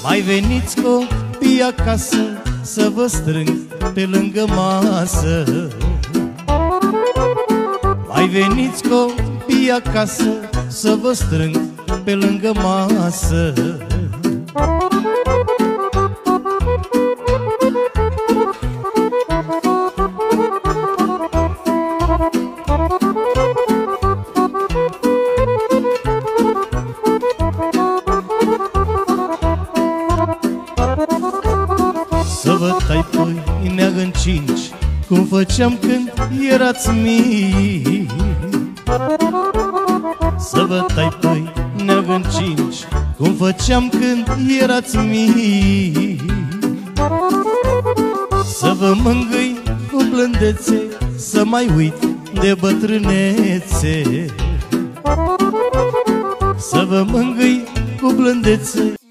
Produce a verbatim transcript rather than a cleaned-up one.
Mai veniți copii acasă să vă strâng pe lângă masă. Mai veniți copii acasă să vă strâng pe lângă masă. Să vă tai pâinea în cinci, cum făceam când erați mici. Să vă tai pâinea în cinci, cum făceam când erați mici. Să vă mângâi cu blândețe, să mai uit de bătrânețe. Să vă mângâi cu blândețe.